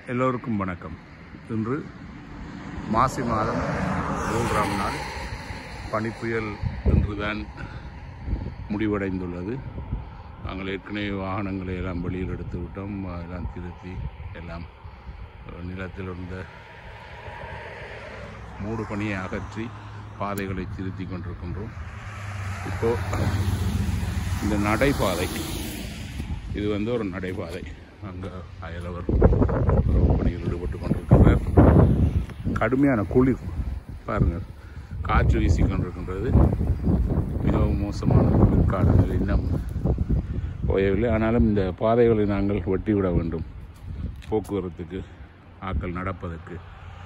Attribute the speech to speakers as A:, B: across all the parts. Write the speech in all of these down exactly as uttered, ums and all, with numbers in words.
A: எல்லோருக்கும் வணக்கம். இன்று மாசி மாதம் மூன்றாம் நாள். பனிப்புயல் இன்றுதான் முடிவடைந்துள்ளது. நாங்கள் ஏற்கனவே வாகனங்களை எல்லாம் வெளியில் எடுத்து விட்டோம். எல்லாம் திருத்தி எல்லாம் நிலத்தில் இருந்த மூடு பனியை அகற்றி பாதைகளை திருத்தி கொண்டிருக்கின்றோம். இப்போது இந்த நடைபாதை, இது வந்து ஒரு நடைபாதை. அங்கே அயலவர் பணியில் ஈடுபட்டு கொண்டிருக்கின்றார். கடுமையான குளிர் பாருங்கள், காற்று வீசி கொண்டிருக்கின்றது. மிகவும் மோசமான குளிர்காலங்கள் இன்னும் ஓயவில்லை. ஆனாலும் இந்த பாதைகளை நாங்கள் வெட்டிவிட வேண்டும், போக்குவரத்துக்கு, ஆக்கள் நடப்பதற்கு.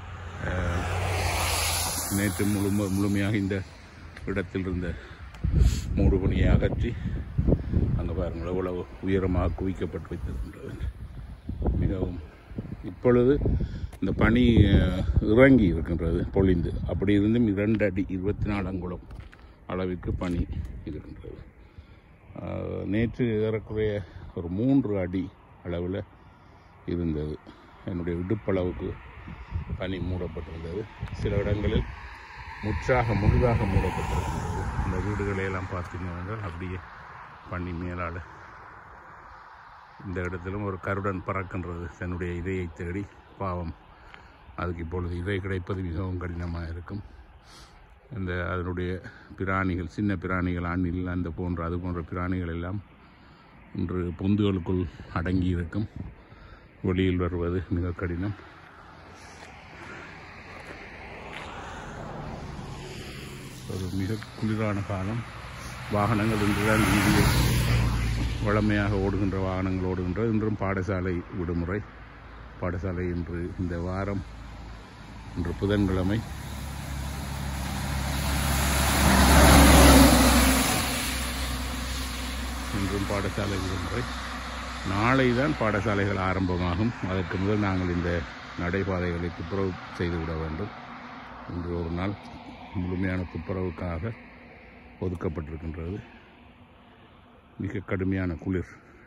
A: நேற்று முழு முழுமையாக இந்த இடத்தில் இருந்த மூடு பனியை அகற்றி அங்கே பாருங்கள் எவ்வளவு உயரமாக குவிக்கப்பட்டு வைத்திருக்கின்றது. மிகவும் இப்பொழுது இந்த பனி இறங்கி இருக்கின்றது, பொழிந்து. அப்படி இருந்தும் இரண்டு அடி இருபத்தி நாலு அங்குலம் அளவிற்கு பனி இருக்கின்றது. நேற்று ஏறக்குறைய ஒரு மூன்று அடி அளவில் இருந்தது. என்னுடைய இடுப்பளவுக்கு பனி மூடப்பட்டிருந்தது. சில இடங்களில் முற்றாக முழுதாக மூடப்பட்டிருக்கின்றது. இந்த வீடுகளை எல்லாம் பார்த்தீங்கன்னா அப்படியே பனி மேலால். இந்த இடத்திலும் ஒரு கருடன் பறக்கின்றது தன்னுடைய இரையை தேடி. பாவம், அதுக்கு இப்பொழுது இரை கிடைப்பது மிகவும் கடினமாக இருக்கும். இந்த அதனுடைய பிராணிகள், சின்ன பிராணிகள், அணில் அந்த போன்ற அது போன்ற பிராணிகள் எல்லாம் இன்று பொந்துகளுக்குள் அடங்கி இருக்கும். வெளியில் வருவது மிக கடினம். ஒரு மிக குளிரான காலம். வாகனங்கள் இன்றுதான் வீதியில் வழமையாக ஓடுகின்ற வாகனங்கள் ஓடுகின்ற. இன்றும் பாடசாலை விடுமுறை. பாடசாலை இன்று இந்த வாரம், இன்று புதன்கிழமை. இன்றும் பாடசாலை விடுமுறை. நாளை தான் பாடசாலைகள் ஆரம்பமாகும். அதற்கு முதல் நாங்கள் இந்த நடைபாதைகளை துப்புரவு செய்துவிட வேண்டும். இன்று ஒரு நாள் முழுமையான துப்புரவுக்காக ஒதுக்கப்பட்டிருக்கின்றது. மிக கடுமையான குளிர்.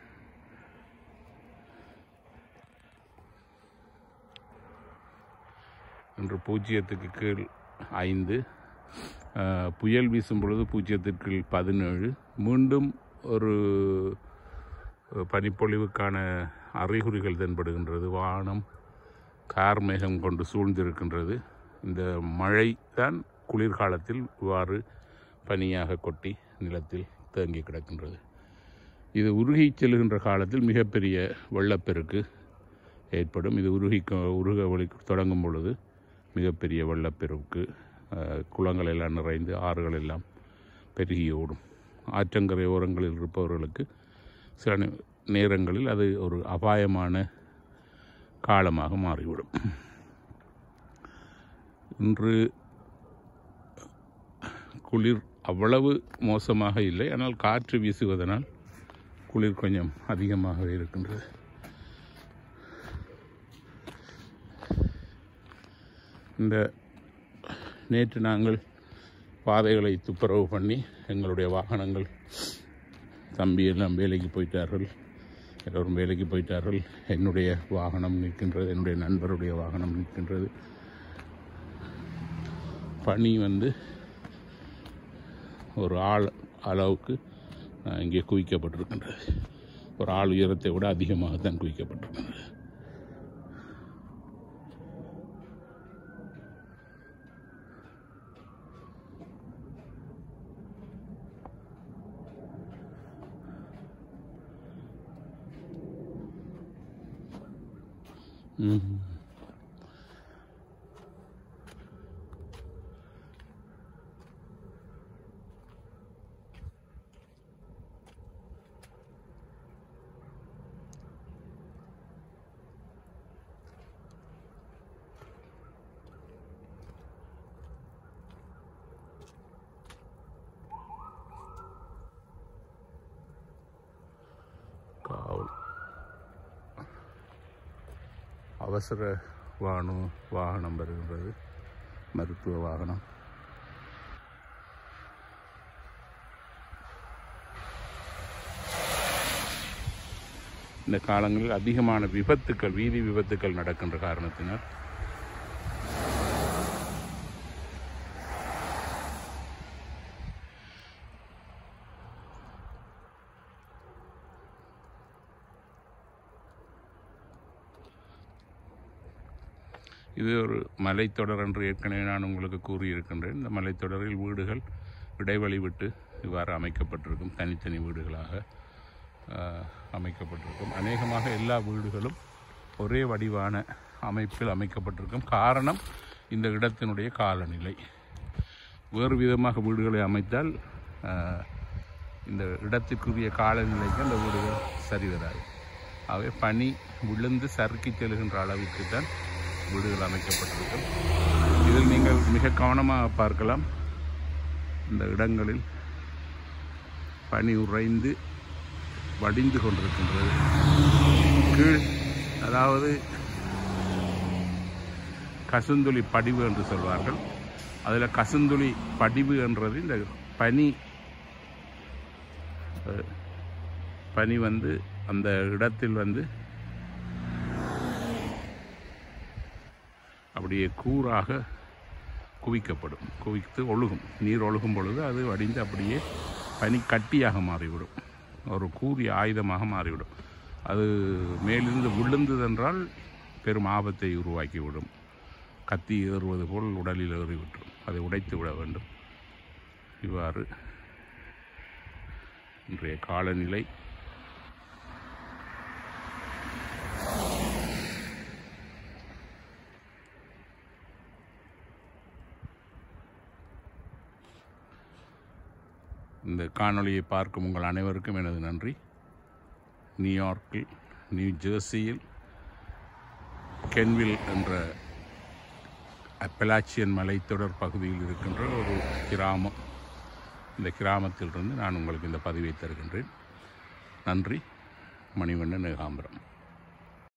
A: இன்று பூஜ்ஜியத்துக்கு கீழ் ஐந்து. புயல் வீசும் பொழுது பூஜ்ஜியத்திற்கு கீழ் பதினேழு. மீண்டும் ஒரு பனிப்பொழிவுக்கான அறிகுறிகள் தென்படுகின்றது. வானம் கார்மேகம் கொண்டு சூழ்ந்திருக்கின்றது. இந்த மழை தான் குளிர்காலத்தில் இவ்வாறு பனியாக கொட்டி நிலத்தில் தேங்கி கிடக்கின்றது. இது உருகி செல்கின்ற காலத்தில் மிகப்பெரிய வெள்ளப்பெருக்கு ஏற்படும். இது உருகி உருக ஒளி தொடங்கும் பொழுது மிகப்பெரிய வெள்ளப்பெருக்கு, குளங்கள் எல்லாம் நிறைந்து ஆறுகள் எல்லாம் பெருகி ஓடும். ஆற்றங்கரை ஓரங்களில் இருப்பவர்களுக்கு சில நேரங்களில் அது ஒரு அபாயமான காலமாக மாறிவிடும். இன்று குளிர் அவ்வளவு மோசமாக இல்லை. ஆனால் காற்று வீசுவதனால் குளிர் கொஞ்சம் அதிகமாகவே இருக்கின்றது. இந்த நேற்று நாங்கள் பாதைகளை துப்புரவு பண்ணி எங்களுடைய வாகனங்கள், தம்பி எல்லாம் வேலைக்கு போயிட்டார்கள், எல்லோரும் வேலைக்கு போயிட்டார்கள். என்னுடைய வாகனம் நிற்கின்றது, என்னுடைய நண்பருடைய வாகனம் நிற்கின்றது. பனி வந்து ஒரு ஆள் அளவுக்கு இங்கே குவிக்கப்பட்டிருக்கின்றது. ஒரு ஆள் உயரத்தை விட அதிகமாகத்தான் குவிக்கப்பட்டிருக்கின்றது. ம் அவசர வாகனம் வாகனம் வருகின்றது, மருத்துவ வாகனம். இந்த காலங்களில் அதிகமான விபத்துக்கள், வீதி விபத்துக்கள் நடக்கின்ற காரணத்தினால் இது ஒரு மலைத்தொடர் என்று ஏற்கனவே நான் உங்களுக்கு கூறியிருக்கின்றேன். இந்த மலைத்தொடரில் வீடுகள் இடைவெளி விட்டு இவ்வாறு அமைக்கப்பட்டிருக்கும், தனித்தனி வீடுகளாக அமைக்கப்பட்டிருக்கும். அநேகமாக எல்லா வீடுகளும் ஒரே வடிவான அமைப்பில் அமைக்கப்பட்டிருக்கும். காரணம் இந்த இடத்தினுடைய காலநிலை. வேறு விதமாக வீடுகளை அமைத்தால் இந்த இடத்திற்குரிய காலநிலைக்கு அந்த வீடுகள் சரி வராது. அவை பனி விழுந்து சறுக்கி செல்கின்ற அளவுக்கு தான் வீடுகள் அமைக்கப்பட்டிருக்கும். இதில் நீங்கள் மிக கவனமாக பார்க்கலாம், இந்த இடங்களில் பனி உறைந்து வடிந்து கொண்டிருக்கின்றது. கீழ் அதாவது கசுந்துளி படிவு என்று சொல்வார்கள். அதில் கசுந்துளி படிவு என்றது இந்த பனி பனி வந்து அந்த இடத்தில் வந்து அப்படியே கூறாக குவிக்கப்படும், குவித்து ஒழுகும். நீர் ஒழுகும் பொழுது அது வடிந்து அப்படியே பனி கட்டியாக மாறிவிடும், ஒரு கூறிய ஆயுதமாக மாறிவிடும். அது மேலிருந்து விழுந்ததென்றால் பெரும் ஆபத்தை உருவாக்கிவிடும். கத்தி ஏறுவது போல் உடலில் ஏறிவிட்டுரும். அதை உடைத்து விட வேண்டும். இவ்வாறு இன்றைய காலநிலை இந்த காணொளியை பார்க்கும் உங்கள் அனைவருக்கும் எனது நன்றி. நியூயார்க்கில், நியூ ஜெர்சியில் கென்வில் என்ற அப்பலாச்சியன் மலைத்தொடர் பகுதியில் இருக்கின்ற ஒரு கிராமம். இந்த கிராமத்திலிருந்து நான் உங்களுக்கு இந்த பதிவை தருகின்றேன். நன்றி. மணிவண்ணன் ஏகாம்பரம்.